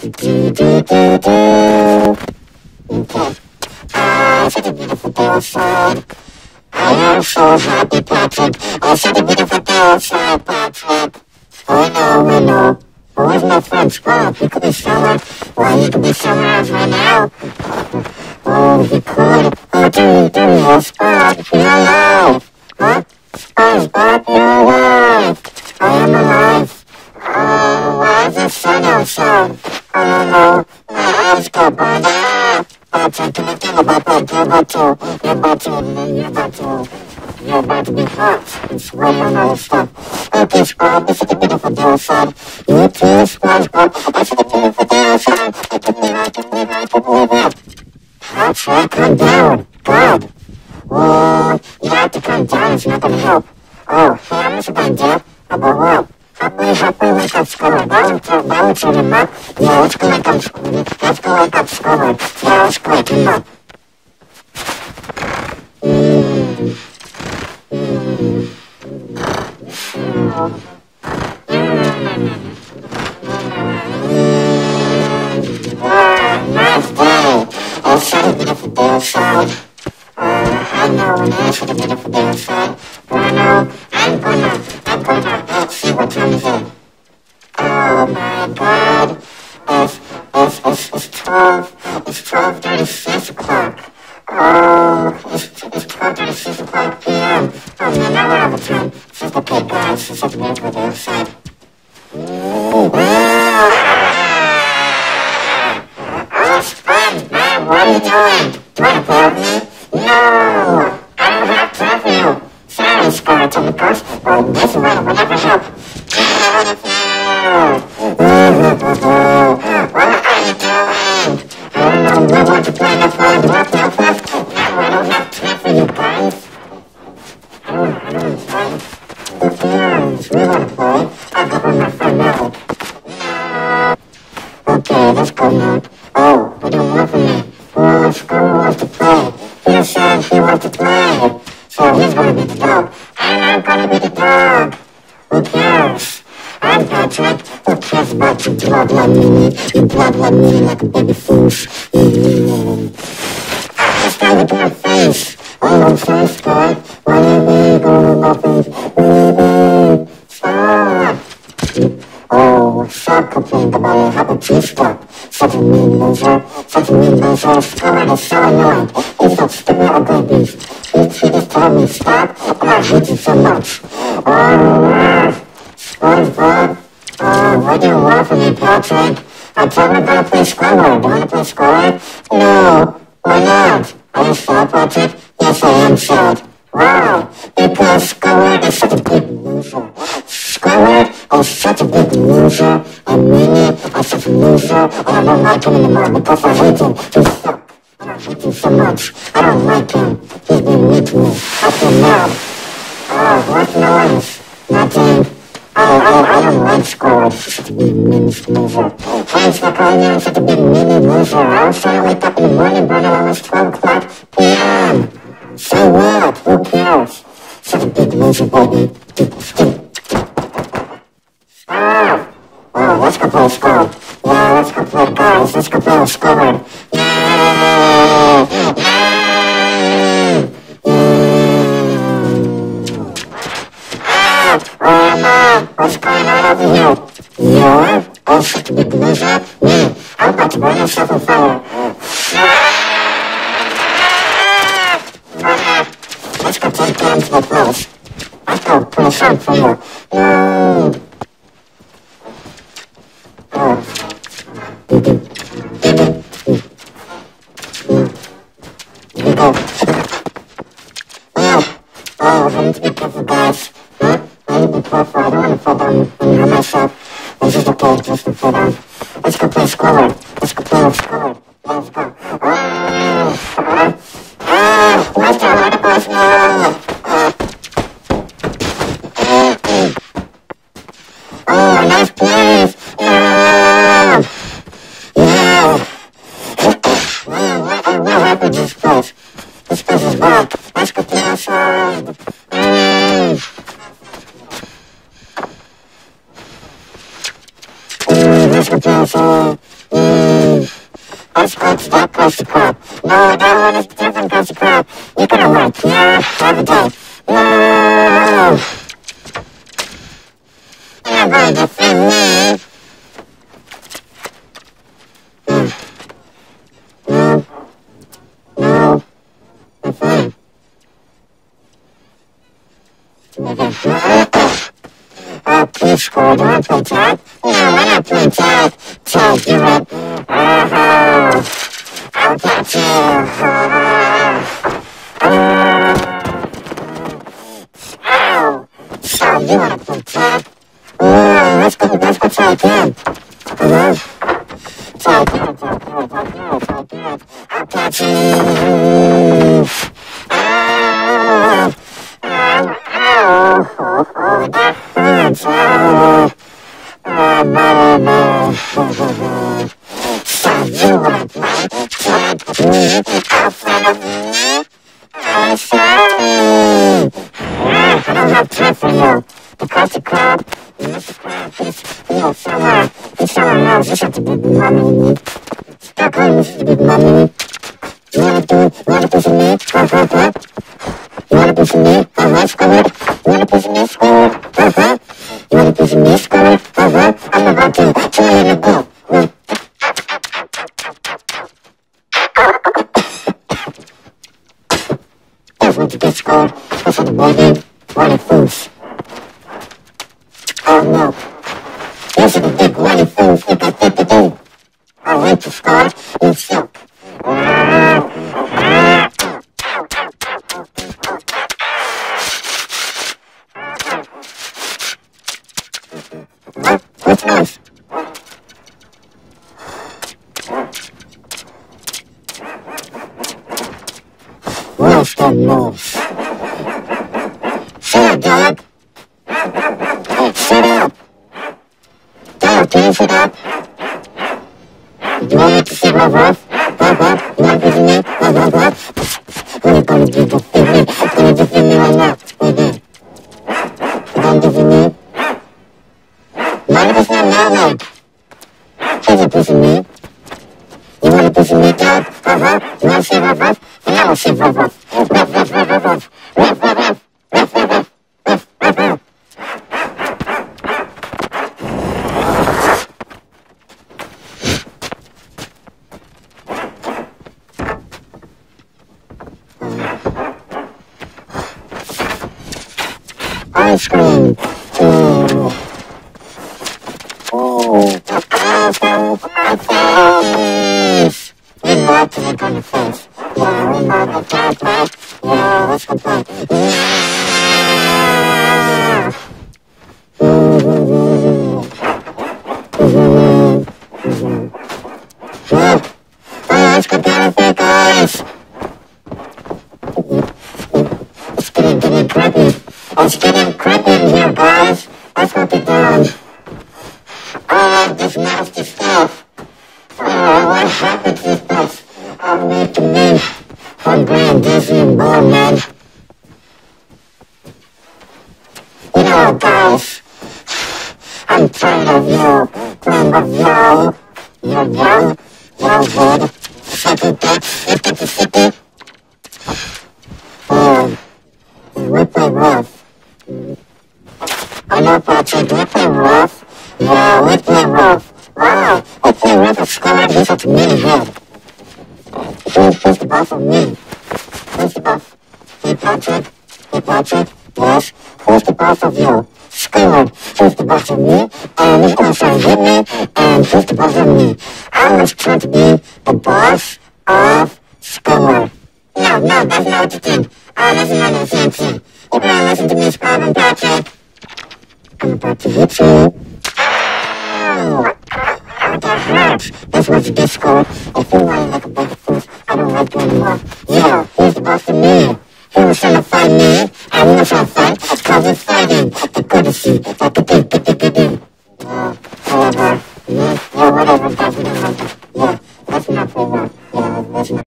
Do, do, do, do. Okay. Such a beautiful day outside. I am so happy, Patrick. Such a beautiful day outside, Patrick. I know. But where's my friend Squirrel? He could be somewhere. Well, he could be somewhere else right now. Oh, he could. Oh, do, Squirrel, you're alive. Huh? SpongeBob, you're alive. I am alive. Oh, why is the sun outside? I don't know. My eyes got burned out. Patrick, can you think about that? You're about to be hot. It's sweaty and all this stuff. Okay, SpongeBob, it's such a beautiful day outside. You too, SpongeBob. It's such a beautiful day outside. I can believe it. Patrick, come down. God. Whoa, you have to come down. It's not gonna help. Oh, hey, I'm just about to about what? Help me wake up Squidward. That would set him up. Yeah, let's go wake up Squidward. Let's go wake up Squidward. Yeah, let's go wake him up. Nice day. It's such a beautiful day outside. I know it's such a beautiful day outside. But I know I'm gonna see what time is it. Oh my God. It's 12:36 o'clock. Oh, it's 12:36 o'clock p.m. Oh man, now we're over time. It's just okay, guys. It's such a beautiful day outside. Oh, SpongeBob, what are you doing? Do you want to play with me? No, I don't have time for you. Sorry, Skeleton Ghost, but this way will never help. What are you doing? We want to play the phone. Do you want to play first? No, I don't have time for you guys. I don't have time. Yes, we want to play. I'll go with my friend Maverick. Okay, let's go now. Oh, you don't want from me. Well, Squirrel wants to play. He said he wants to play. So he's going to be the dog. And I'm going to be the dog. Who cares? I'm Patrick. Who cares about you? Blah, blah, me. You blah, blah, me like a baby fish. Just got a bad face. Oh, I'm so scared. Why are you going in my face? Stop. Oh, Shark complained about it. How about you stop? Such a mean loser. Squidward is so annoying. He's so stupid ugly beast. He just told me stop, and I hate you so much. SpongeBob. What do you want from me, Patrick? I told him I'm gonna play Squidward. Do you wanna play Squidward? No, why not? Are you sad, Patrick? Yes, I am sad. Why? Because Squidward is such a big loser. Squidward is such a big loser, and Minnie is such a loser, and I don't like him anymore because I hate him. He sucks. I hate him so much. I don't like him. He's being mean to me. I feel mad. Oh, what noise? Nothing. I don't like Squidward. He's such a big mean loser. Why is that calling you such a big mean loser? I was trying to wake up in the morning, but it was 12 o'clock p.m. So what? Who cares? Such a big loser, baby. Oh, let's go play Squidward. Yeah, let's go play, guys. Let's go play Squidward. What's going on over here? You're such a big loser. Me, I'm about to burn myself on fire. Let's go take games with Rose. Let's go play a song for you. I need to be careful, guys. I need to be careful. I don't want to fall down and hurt myself. It's just okay, just to fall down. Let's go play Squidward. Let's go play Squidward. Let's go. Let's go, Octopus, no! Oh, nice place! Yeah! What happened to this place? This place is bad. Let's go play outside. Let's go play outside. Let's go to that Krusty Krab. No, that one is different Krusty Krab. You're gonna work here every day. No! You're going to defend me. No. I'm fine. Oh, please score. Do I play tag? No, I'm not playing tag. Tag, do it. I'll catch you. Ow. So, you wanna play tag? Let's go try again. Try again. I'll catch you. That hurts. So you wanna play tag with me outside of me? I'm sorry. I don't have time for you. The Krusty Krab, Mr. Krab, he's somewhere. He's somewhere else. This has to be money. Stop calling this to be money. You wanna piece of me? You want a piece of me? Squidward? You want a piece of me, Squidward? You want a piece of me, Squidward? I'm about to tell you to go. That's what you get, Squidward. That's what the boy did. Running fools. Oh no. These are the big running fools that got fit to do. I hate you, Squidward. You suck. What's nice? Where's the moves? Shut up, dog. Hey, shut up. Dog, can you shut up? You want me to say ruff? You want to visit me? Ruff? We're gonna do defend me. I'm gonna defend me right now. You're gonna defend me? None of us are normal. Here's a piece of me. You want a piece of me, dog? You want to say ruff? And I will say ruff. Ruff. Ice cream. The eyes on my face. We love to look on your face. Yeah, we love the cat. Yeah, let's go play. Let's go down with the guys. It's getting creepy. It's getting creepy in here, guys. Let's go get down. This nasty stuff. What happened to this stuff? I'm making me hungry and dizzy and bored, man. You know, guys, I'm tired of you, dream of you. You're young, you're good, sippy. We play rough. I know, Patrick, we play rough. Yeah, we play rough. Wow, we play rough at Squidward. He's such a mini head. Who's the boss of me? Who's the boss? Hey, Patrick? Yes? Who's the boss of you? Squidward. Who's the boss of me? And he's gonna sign with me. And who's the boss of me? I was trying to be the boss of Squidward. No, that's not what you think. That's not the same thing. You better listen to me, Squidward and Patrick. I'm about to hit you. That hurts. That's what you get, Squidward. I feel like a bunch of fools. I don't like you anymore. Yeah, he's the boss of me. He was trying to fight me, and we were trying to fight, cause we're fighting. The courtesy, like a ding. Whatever. Yeah, whatever. Yeah, that's not for work. Yeah, that's not.